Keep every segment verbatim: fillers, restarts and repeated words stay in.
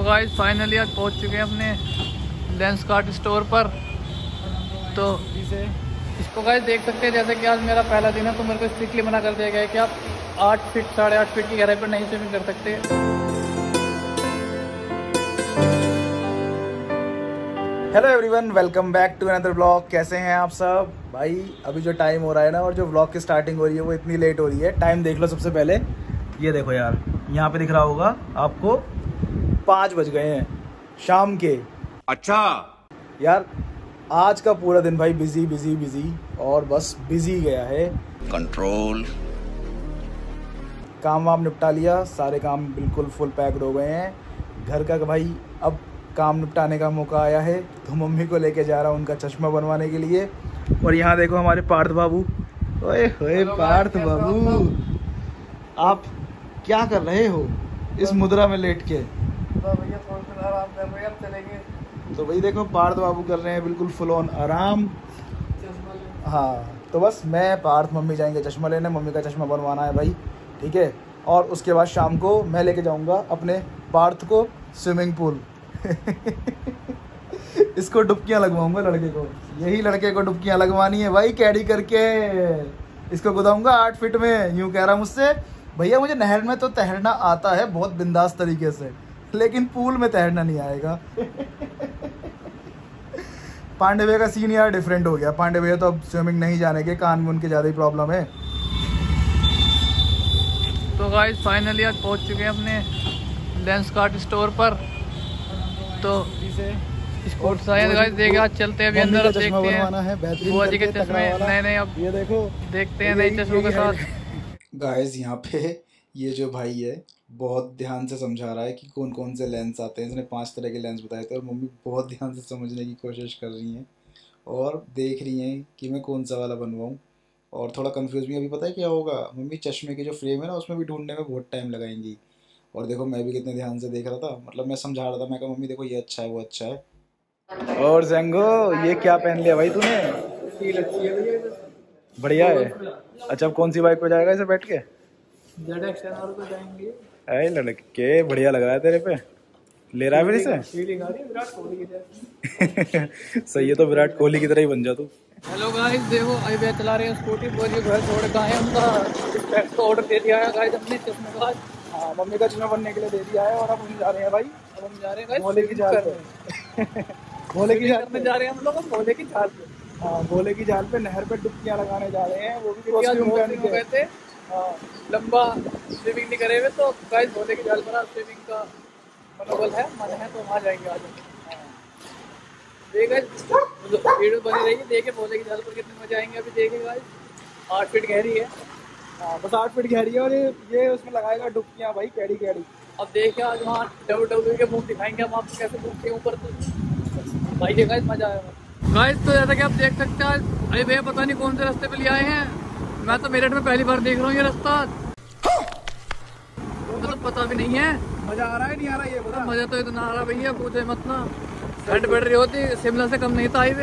Guys finally आज पहुंच चुके हैं अपने लेंसकार्ट स्टोर पर। तो इसको गाइस देख सकते हैं, जैसे कि आज मेरा पहला दिन है तो मेरे को स्ट्रिक्टली मना कर दिया गया है कि आप आठ फीट साढ़े आठ फीट की गहराई पर नहीं स्विमिंग कर सकते। Hello everyone, welcome back to another blog. कैसे हैं आप सब भाई? अभी जो टाइम हो रहा है ना और जो ब्लॉग की स्टार्टिंग हो रही है वो इतनी लेट हो रही है। टाइम देख लो सबसे पहले, ये देखो यार, यहाँ पे दिख रहा होगा आपको पाँच बज गए हैं शाम के। अच्छा यार, आज का पूरा दिन भाई बिजी बिजी बिजी और बस बिजी गया है। कंट्रोल काम वाम निपटा लिया, सारे काम बिल्कुल फुल पैक्ड हो गए हैं। घर का भाई अब काम निपटाने का मौका आया है तो मम्मी को लेके जा रहा हूँ उनका चश्मा बनवाने के लिए। और यहाँ देखो हमारे पार्थ बाबू। ओए होए पार्थ बाबू, आप क्या कर रहे हो इस मुद्रा में लेट के? तो भैया थोड़ा सा आराम कर रहे हैं, अब चलेंगे। तो भाई देखो पार्थ बाबू कर रहे हैं बिल्कुल फुल ऑन आराम। हाँ तो बस मैं पार्थ मम्मी जाएंगे चश्मा लेने, मम्मी का चश्मा बनवाना है भाई, ठीक है। और उसके बाद शाम को मैं लेके जाऊँगा अपने पार्थ को स्विमिंग पूल। इसको डुबकियां लगवाऊंगा लड़के को, यही लड़के को डुबकियां लगवानी है भाई, कैडी करके इसको गुदाऊंगा आठ फीट में। यूं कह रहा मुझसे, भैया मुझे नहर में तो तैरना आता है बहुत बिंदास तरीके से, लेकिन पूल में तैरना नहीं आएगा। पांडे भैया का सीन यार डिफरेंट हो गया। पांडे भैया तो अब स्विमिंग नहीं जाने के, कान में उनके ज़्यादा ही प्रॉब्लम है। तो गाइस फाइनली आज पहुंच चुके हैं अपने लेंसकार्ट स्टोर पर। तो स्पोर्ट्स साइंस गाइस देखे, आज चलते हैं अभी अंदर, अब देखते हैं बुआ जी के चश्मे नए नए, अब ये देखो देखते हैं नए चश्मों के साथ। गाइस यहाँ पे ये जो भाई है बहुत ध्यान से समझा रहा है कि कौन कौन से लेंस आते हैं। इसने पांच तरह के लेंस बताए थे और मम्मी बहुत ध्यान से समझने की कोशिश कर रही हैं और देख रही हैं कि मैं कौन सा वाला बनवाऊं। और थोड़ा कंफ्यूज भी, अभी पता है क्या होगा, मम्मी चश्मे के जो फ्रेम है ना उसमें भी ढूंढने में बहुत टाइम लगाएंगी। और देखो मैं भी कितने ध्यान से देख रहा था, मतलब मैं समझा रहा था, मैं कहा मम्मी देखो ये अच्छा है वो अच्छा है। और ज़ेंगो ये क्या पहन लिया भाई तूने? बढ़िया है। अच्छा अब कौन सी बाइक पे जाएगा इसे बैठ के? जेड एक्स टेन आर पे जाएंगे। अरे लड़के बढ़िया लग रहा है तेरे पे, ले रहा है फिर इसे? सही है, तो विराट कोहली की तरह ही बन जा तू। हेलो गाइस देखो अभी भैया चला रहे हैं स्कूटी, बुआ जी घर छोड़ के आए हैं, उनका स्पेक्स का ऑर्डर दे दिया है गाइस अपने चश्मे का। हाँ मम्मी का चश्मा बनने के लिए दे दिया है और अब हम जा रहे हैं भाई, अब हम जा रहे हैं गाइस भोले की जाल पे। भोले की जाल पे जा रहे हैं हम लोग, भोले की जाल पे। हाँ भोले की जाल पे नहर पे डुबकियां लगाने जा रहे हैं, वो भी कॉस्ट्यूम पहन के। कहते हाँ लंबा स्विमिंग नहीं करे हुए, तो गाइस भोले की जाल पर स्विमिंग का मनोबल है, मन है तो वहाँ जाएंगे आज। देखिए वीडियो बनी रही है, देखे भोले की जाल पर कितने मजे आएंगे। अभी देखे गाइस आठ फीट गहरी है। हाँ बस आठ फीट गहरी है और ये ये उसमें लगाएगा डुबकियां भाई, कैडी कैडी। अब देखिए आज वहाँ डब्ल्यू डब्ल्यू के मुंह दिखाएंगे हम आपको कैसे डूबते ऊपर तो भाई ये गाइस मजा आएगा गाइस। तो जैसा कि आप देख सकते हैं अरे भैया पता नहीं कौन से रास्ते पे ले आए हैं, मैं तो मेरठ में पहली बार देख रहा हूँ ये रास्ता, तो पता भी नहीं है। मजा आ रहा है नहीं आ रहा ये बता? मजा तो इतना आ रहा भैया पूछे मत ना, ठंड बढ़ रही होती शिमला से कम नहीं था हाईवे।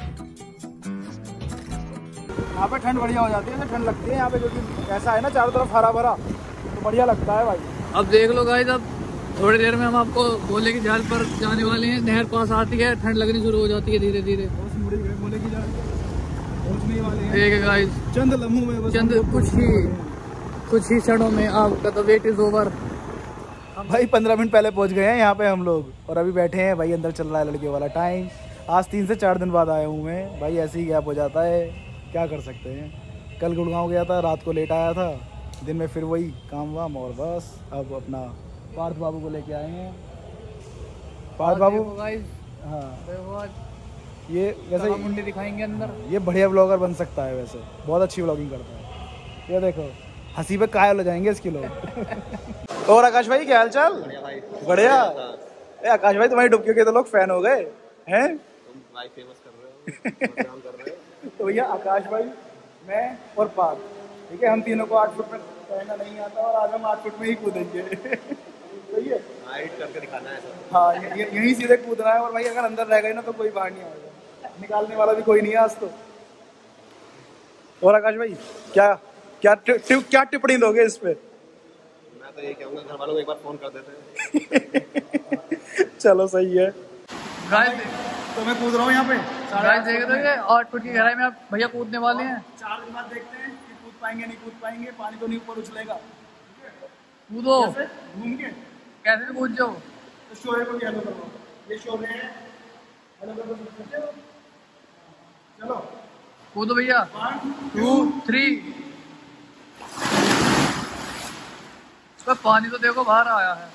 यहाँ पे ठंड बढ़िया हो जाती है, ठंड लगती है यहाँ पे क्योंकि ऐसा है ना चारों तरफ हरा भरा, तो बढ़िया लगता है भाई। अब देख लो गाइस, अब थोड़ी देर में हम आपको भोले की जाल पर जाने वाले हैं। नहर पास आती है, ठंड लगनी शुरू हो जाती है धीरे धीरे। भोले की जाल पहुंचने वाले हैं। ठीक है गाइस, चंद लम्हों में बस, चंद कुछ ही कुछ ही क्षणों में आपका तो वेट इज ओवर। भाई पंद्रह मिनट पहले पहुंच गए हैं यहाँ पे हम लोग और अभी बैठे हैं भाई, अंदर चल रहा है लड़कियों वाला टाइम। आज तीन से चार दिन बाद आया हूँ मैं भाई, ऐसे ही गैप हो जाता है, क्या कर सकते हैं। कल गुड़गांव गया था, रात को लेट आया था, दिन में फिर वही काम वाम, और बस अब अपना पार्थ बाबू को लेके आए हैं। पार्थ बाबू हाँ ये वैसे मुंडी दिखाएंगे अंदर, ये बढ़िया ब्लॉगर बन सकता है, वैसे बहुत अच्छी ब्लॉगिंग करता है। ये देखो हंसी पे कायल हो जाएंगे इसके लोग। और आकाश भाई क्या हाल चाल? बढ़िया। ए आकाश भाई तुम्हारी डुबकियों के तो लोग फैन हो गए हैं, तुम भाई फेमस कर रहे हो, काम कर रहे हो। तो भैया आकाश भाई, मैं और पार्थ, ठीक है, हम तीनों को आठ फुट में तैरना नहीं आता और आज हम आठ फुट में ही कूदेंगे। सही है, हाइट करके दिखाना है सब। हाँ यहीं सीधे कूदना है। और भाई अगर अंदर रह गए ना तो कोई बाहर नहीं आएगा, निकालने वाला भी कोई नहीं है आज तो। और आकाश भाई क्या क्या क्या टिप्पणी दोगे इस पे? मैं तो ये कहूँगा घर वालों को एक बार फोन कर देते हैं। चलो सही है गाइस। तो मैं कूद रहा हूँ यहाँ पे। गाइस देख रहे हो आठ फुट की गहराई में आप भैया कूदने वाले हैं। चार दिन बाद देखते हैं कि कूद पाएंगे नहीं कूद पाएंगे, पानी तो नहीं ऊपर उछलेगा। कूदो घूम के कैसे भी कूद जाओ। तो शोरे को हेलो करो, ये शोरे है, हेलो करो सकते हो। चलो कूदो भैया। One two three. तो पानी तो देखो बाहर आया है।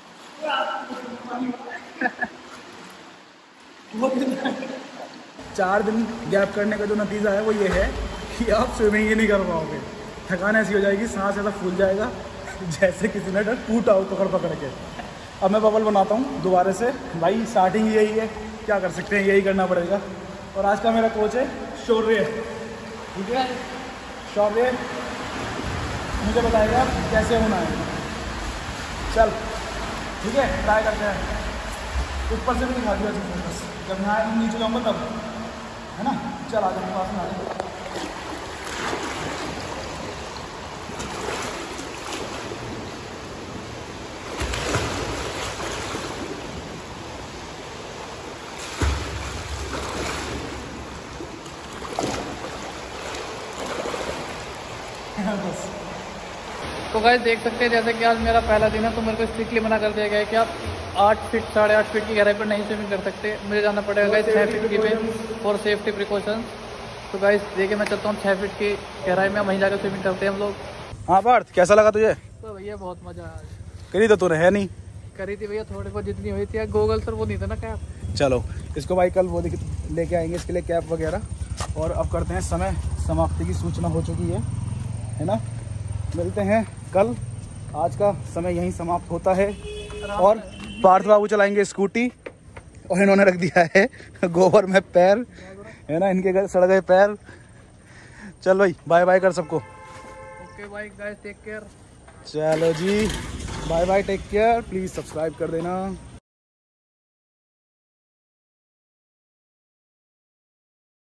चार दिन गैप करने का जो नतीजा है वो ये है कि आप स्विमिंग ही नहीं कर पाओगे। थकान ऐसी हो जाएगी, सांस ऐसा फूल जाएगा जैसे किसी ने डर टूटा हो पकड़ पकड़ के। अब मैं बबल बनाता हूँ दोबारा से। भाई स्टार्टिंग यही है, क्या कर सकते हैं, यही करना पड़ेगा। और आज का मेरा कोच है शौर्य, ठीक है। शौर्य मुझे बताएगा कैसे होना है। चल ठीक है, ट्राई करते हैं। ऊपर से भी दिखा दिया बस, जब यहाँ नीचे जाऊँगा तब, है ना। चल आ जाए पास में आ जाए। बस तो गाइस देख सकते हैं जैसे कि आज मेरा पहला दिन है, तो मेरे को स्ट्रिक्टली मना कर दिया गया है कि आप आठ फीट साढ़े आठ फीट की गहराई पर नहीं स्विमिंग कर सकते। मुझे जाना पड़ेगा गाइस छः फीट की पे फॉर सेफ्टी प्रिकॉशंस। तो गाइस देखिए मैं चलता हूँ छः फीट की गहराई में, वहीं जाकर स्विमिंग करते हैं हम लोग। हाँ पार्थ, कैसा लगा तुझे? तो भैया बहुत मजा आया। करी तो तूने है नहीं? करी थी भैया, थोड़ी बहुत जितनी हुई थी। गूगल सर वो नहीं था ना कैप। चलो इसको भाई कल वो लेके आएंगे इसके लिए कैप वगैरह। और अब करते हैं, समय समाप्ति की सूचना हो चुकी है, है ना। मिलते हैं कल। आज का समय यहीं समाप्त होता है। और पार्थ बाबू चलाएंगे स्कूटी और इन्होंने रख दिया है गोबर में पैर, है ना। इनके सड़ गए पैर। चल भाई बाय बाय कर सबको। Okay bye guys, take care. चलो जी bye bye, take care. Please subscribe कर देना।